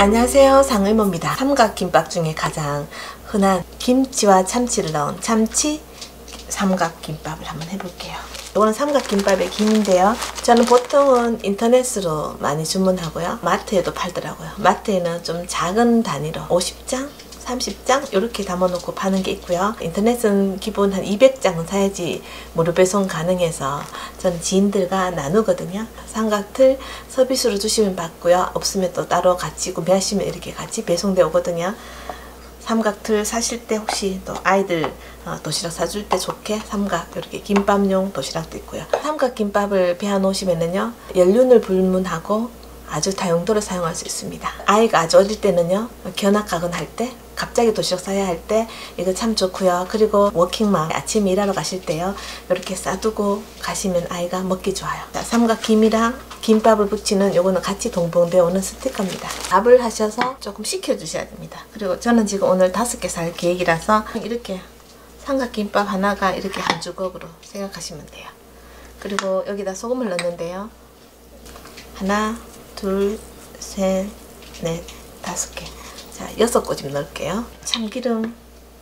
안녕하세요, 상의모입니다. 삼각김밥 중에 가장 흔한 김치와 참치를 넣은 참치 삼각김밥을 한번 해볼게요. 이거는 삼각김밥의 김인데요. 저는 보통은 인터넷으로 많이 주문하고요. 마트에도 팔더라고요. 마트에는 좀 작은 단위로 50장? 30장 이렇게 담아놓고 파는 게 있고요. 인터넷은 기본 한 200장은 사야지 무료 배송 가능해서 저는 지인들과 나누거든요. 삼각틀 서비스로 주시면 받고요. 없으면 또 따로 같이 구매하시면 이렇게 같이 배송되어 오거든요. 삼각틀 사실 때 혹시 또 아이들 도시락 사줄 때 좋게 삼각 이렇게 김밥용 도시락도 있고요. 삼각김밥을 배워 놓으시면은요, 연륜을 불문하고 아주 다용도로 사용할 수 있습니다. 아이가 아주 어릴 때는요, 견학가건 할 때, 갑자기 도시락 싸야 할 때 이거 참 좋고요. 그리고 워킹맘 아침에 일하러 가실 때요, 이렇게 싸두고 가시면 아이가 먹기 좋아요. 자, 삼각김이랑 김밥을 붙이는 요거는 같이 동봉되어 오는 스티커입니다. 밥을 하셔서 조금 식혀 주셔야 됩니다. 그리고 저는 지금 오늘 5개 살 계획이라서 이렇게 삼각김밥 하나가 이렇게 한 주걱으로 생각하시면 돼요. 그리고 여기다 소금을 넣는데요, 하나, 둘, 셋, 넷, 5개. 자, 6꼬집 넣을게요. 참기름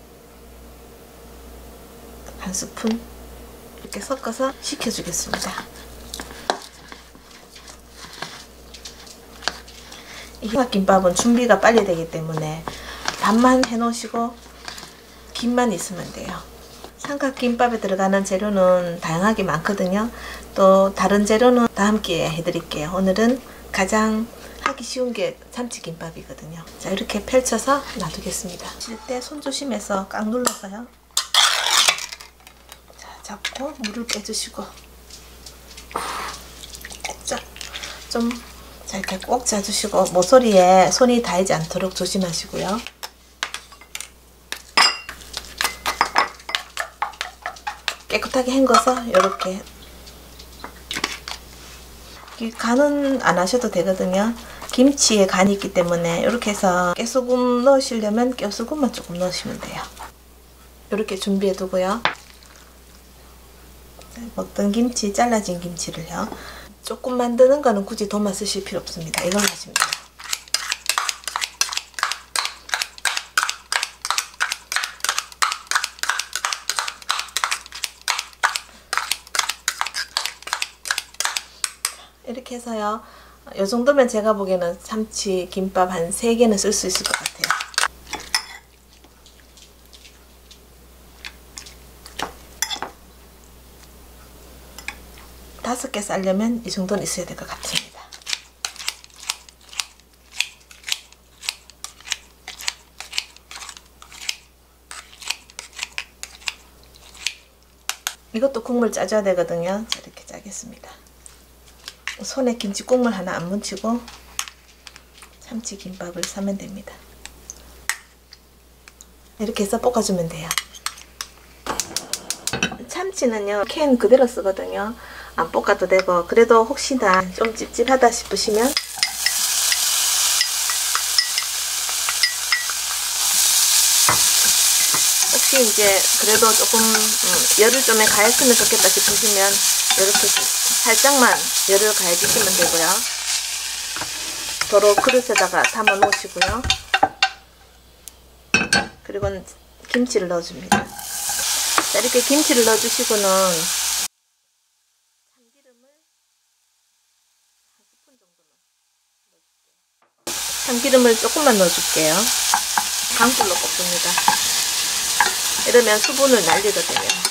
한 스푼 이렇게 섞어서 식혀주겠습니다. 이 삼각김밥은 준비가 빨리 되기 때문에 밥만 해놓으시고 김만 있으면 돼요. 삼각김밥에 들어가는 재료는 다양하게 많거든요. 또 다른 재료는 다음 기회에 해드릴게요. 오늘은 가장 하기 쉬운 게 참치김밥이거든요. 자, 이렇게 펼쳐서 놔두겠습니다. 칠 때 손 조심해서 꽉 눌러서요. 자, 잡고 물을 빼주시고 자, 이렇게 꼭 짜주시고 모서리에 손이 닿지 않도록 조심하시고요. 깨끗하게 헹궈서 이렇게, 간은 안 하셔도 되거든요. 김치에 간이 있기 때문에 이렇게 해서 깨소금 넣으시려면 깨소금만 조금 넣으시면 돼요. 이렇게 준비해 두고요. 먹던 김치, 잘라진 김치를요, 조금 만드는 거는 굳이 도마 쓰실 필요 없습니다. 이걸 하시면 돼요. 이렇게 해서요, 이 정도면 제가 보기에는 참치 김밥 한 3개는 쓸 수 있을 것 같아요. 다섯 개 싸려면 이 정도는 있어야 될 것 같습니다. 이것도 국물 짜줘야 되거든요. 자, 이렇게 짜겠습니다. 손에 김치 국물 하나 안 묻히고 참치 김밥을 싸면 됩니다. 이렇게 해서 볶아주면 돼요. 참치는요, 캔 그대로 쓰거든요. 안 볶아도 되고, 그래도 혹시나 좀 찝찝하다 싶으시면 혹시 이제 그래도 조금 열을 좀 가했으면 좋겠다 싶으시면 이렇게 살짝만 열을 가해주시면 되고요. 도로 그릇에다가 담아 놓으시고요. 그리고 김치를 넣어줍니다. 자, 이렇게 김치를 넣어주시고는 참기름을 한 스푼 정도만 넣어줄게요. 참기름을 조금만 넣어줄게요. 강불로 볶습니다. 이러면 수분을 날리거든요.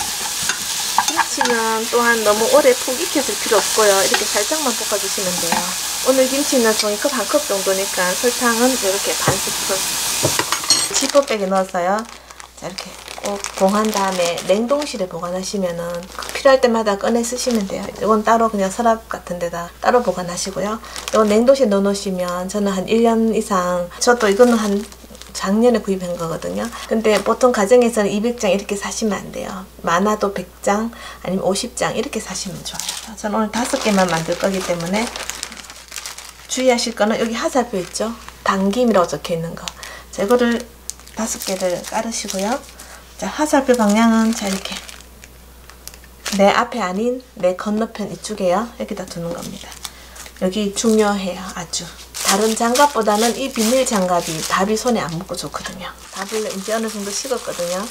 김치는 또한 너무 오래 푹 익혀줄 필요 없고요. 이렇게 살짝만 볶아주시면 돼요. 오늘 김치는 종이컵 1컵 정도니까 설탕은 이렇게 반 스푼 지퍼백에 넣어서요. 자, 이렇게 꼭 봉한 다음에 냉동실에 보관하시면은 필요할 때마다 꺼내 쓰시면 돼요. 이건 따로 그냥 서랍 같은 데다 따로 보관하시고요. 이건 냉동실에 넣어 놓으시면 저는 한 1년 이상, 저도 이거는 한 작년에 구입한 거거든요. 근데 보통 가정에서는 200장 이렇게 사시면 안 돼요. 많아도 100장 아니면 50장 이렇게 사시면 좋아요. 저는 오늘 5개만 만들 거기 때문에 주의하실 거는 여기 하살표 있죠? 당김이라고 적혀 있는 거. 자, 이거를 5개를 깔으시고요. 자, 화살표 방향은 자, 이렇게 내 앞에 아닌 내 건너편 이쪽에요. 여기다 두는 겁니다. 여기 중요해요. 아주. 다른 장갑보다는 이 비닐 장갑이 밥이 손에 안 묻고 좋거든요. 밥을 이제 어느 정도 식었거든요.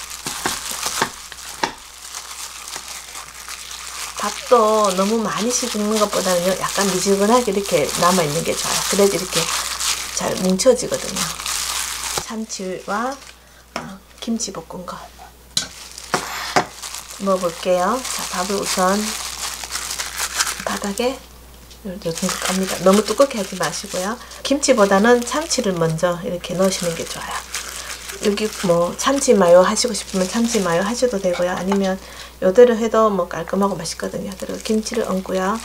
밥도 너무 많이 식는 것보다는 약간 미지근하게 이렇게 남아있는 게 좋아요. 그래야 이렇게 잘 뭉쳐지거든요. 참치와 김치 볶은 거 넣어볼게요. 자, 밥을 우선 바닥에 요 정도 깝니다. 너무 두껍게 하지 마시고요. 김치보다는 참치를 먼저 이렇게 넣으시는 게 좋아요. 여기 뭐 참치 마요 하시고 싶으면 참치 마요 하셔도 되고요. 아니면 요대로 해도 뭐 깔끔하고 맛있거든요. 그리고 김치를 얹고요.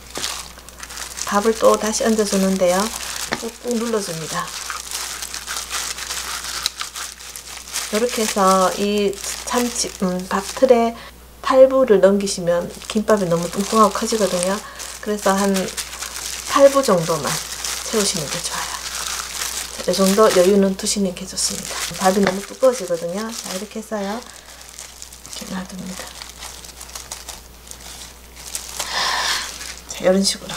밥을 또 다시 얹어주는데요. 꾹꾹 눌러줍니다. 이렇게 해서 이 참치 밥 틀에 8부를 넘기시면 김밥이 너무 뚱뚱하고 커지거든요. 그래서 한 8부 정도만 채우시는 게 좋아요. 이 정도 여유는 두시는 게 좋습니다. 밥이 너무 두꺼워지거든요. 자, 이렇게 해서요. 이렇게 놔둡니다. 자, 이런 식으로.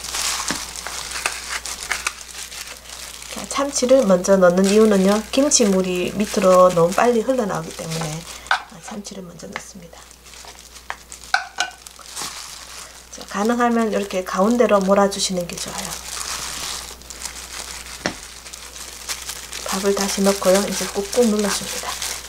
자, 참치를 먼저 넣는 이유는요. 김치물이 밑으로 너무 빨리 흘러나오기 때문에 참치를 먼저 넣습니다. 자, 가능하면 이렇게 가운데로 몰아주시는 게 좋아요. 밥을 다시 넣고요. 이제 꾹꾹 눌러줍니다.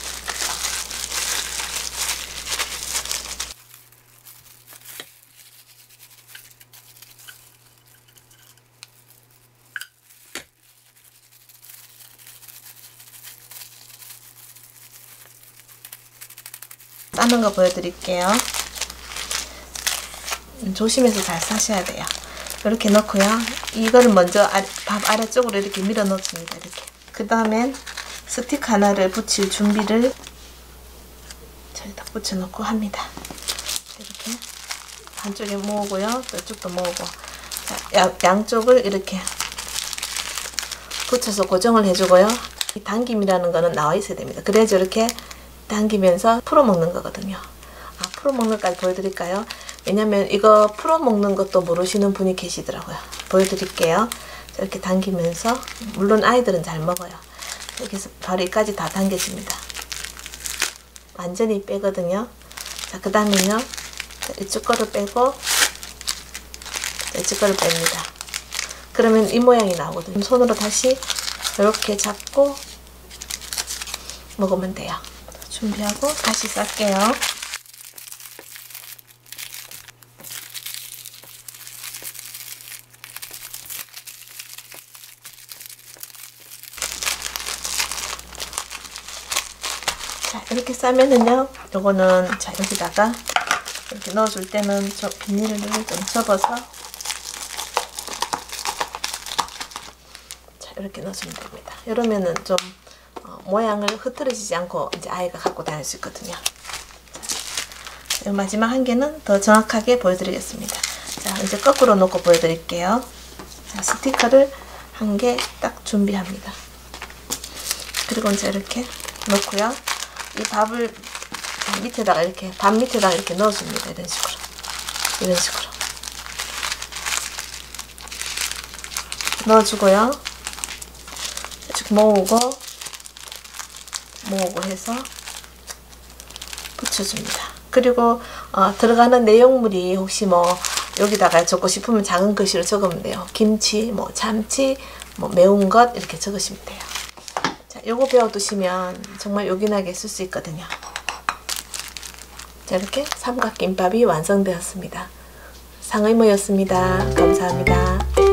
싸는 거 보여드릴게요. 조심해서 잘 싸셔야 돼요. 이렇게 넣고요. 이거를 먼저 밥 아래쪽으로 이렇게 밀어 넣습니다. 이렇게. 그 다음엔 스틱 하나를 붙일 준비를 저기다 붙여놓고 합니다. 이렇게 한쪽에 모으고요. 또 이쪽도 모으고. 자, 양쪽을 이렇게 붙여서 고정을 해주고요. 이 당김이라는 거는 나와 있어야 됩니다. 그래야지 이렇게 당기면서 풀어먹는 거거든요. 풀어먹는 것까지 보여드릴까요? 왜냐면 이거 풀어먹는 것도 모르시는 분이 계시더라고요. 보여드릴게요. 이렇게 당기면서, 물론 아이들은 잘 먹어요. 이렇게 해서 바로 이까지 다 당겨집니다. 완전히 빼거든요. 자, 그 다음에는요, 이쪽 거를 빼고 이쪽 거를 뺍니다. 그러면 이 모양이 나오거든요. 손으로 다시 이렇게 잡고 먹으면 돼요. 준비하고 다시 쌀게요. 자, 이렇게 싸면은요, 요거는 자, 여기다가 이렇게 넣어줄 때는 저 비닐을 좀 접어서 자, 이렇게 넣어주면 됩니다. 이러면은 좀 모양을 흐트러지지 않고 이제 아이가 갖고 다닐 수 있거든요. 자, 마지막 한 개는 더 정확하게 보여드리겠습니다. 자, 이제 거꾸로 놓고 보여드릴게요. 자, 스티커를 한 개 딱 준비합니다. 그리고 이제 이렇게 놓고요. 이 밥을 밑에다가 이렇게 밥 밑에다가 이렇게 넣어줍니다. 이런 식으로, 이런 식으로 넣어주고요. 쭉 모으고 해서 붙여줍니다. 그리고 들어가는 내용물이 혹시 뭐 여기다가 적고 싶으면 작은 글씨로 적으면 돼요. 김치, 뭐 참치, 뭐 매운 것 이렇게 적으시면 돼요. 자, 요거 배워두시면 정말 요긴하게 쓸 수 있거든요. 자, 이렇게 삼각김밥이 완성되었습니다. 상의모였습니다. 감사합니다.